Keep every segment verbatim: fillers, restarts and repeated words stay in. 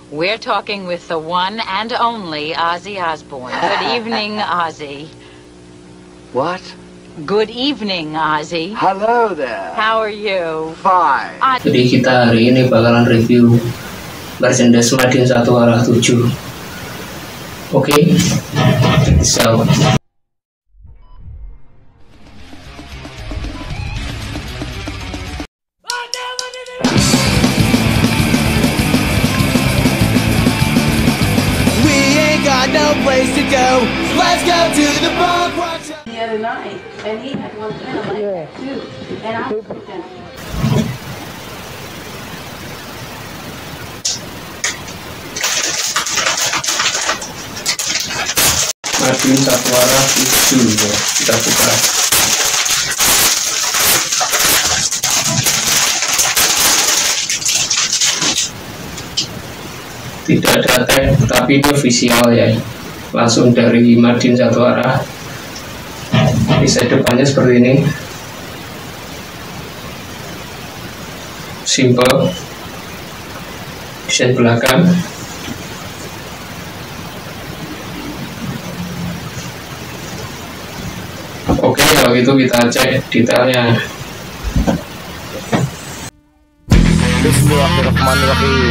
We're talking with the one and only Ozzy Osbourne. Good evening, Ozzy. What? Good evening, Ozzy. Hello there. How are you? Fine. Jadi kita hari ini bakalan review merchandise Madiun satu arah tujuh. Oke, okay. So no place to go. Let's go to the bar. The other night, and he had one pen like yeah. that too, and I picked him. Madiun satu arah tujuh ya, kita buka. Tidak ada tag, tapi itu official ya, langsung dari Madiun satu arah. Bisa depannya seperti ini, simple. Desain belakang, oke. Kalau gitu kita cek detailnya. Bismillahirrahmanirrahim.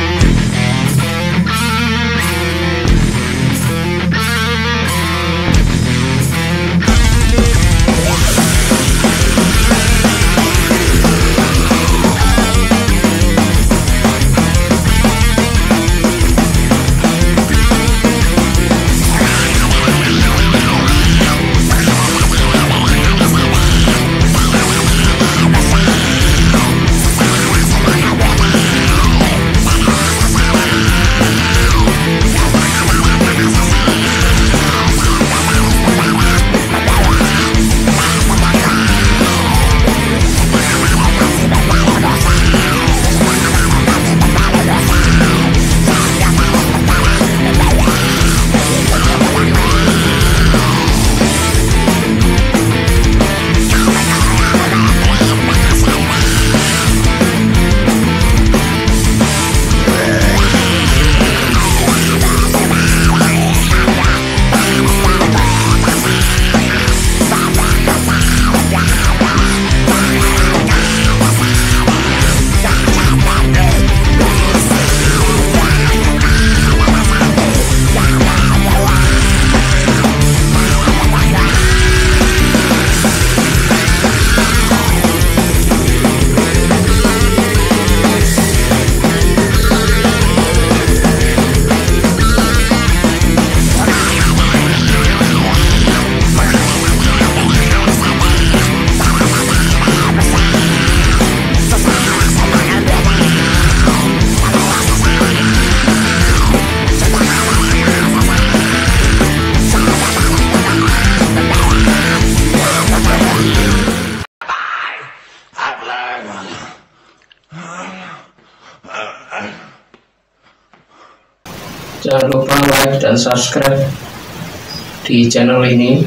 Jangan lupa like dan subscribe di channel ini.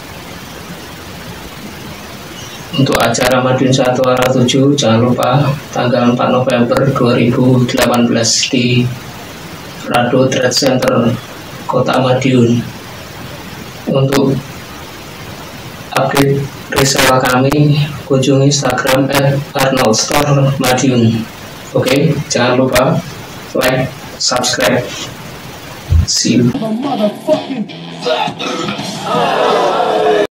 Untuk acara Madiun satu arah tujuh, jangan lupa tanggal empat November dua ribu delapan belas di Rado Trade Center Kota Madiun. Untuk update reseller kami, kunjungi Instagram at arnold store madiun. Oke, jangan lupa like, subscribe. See you.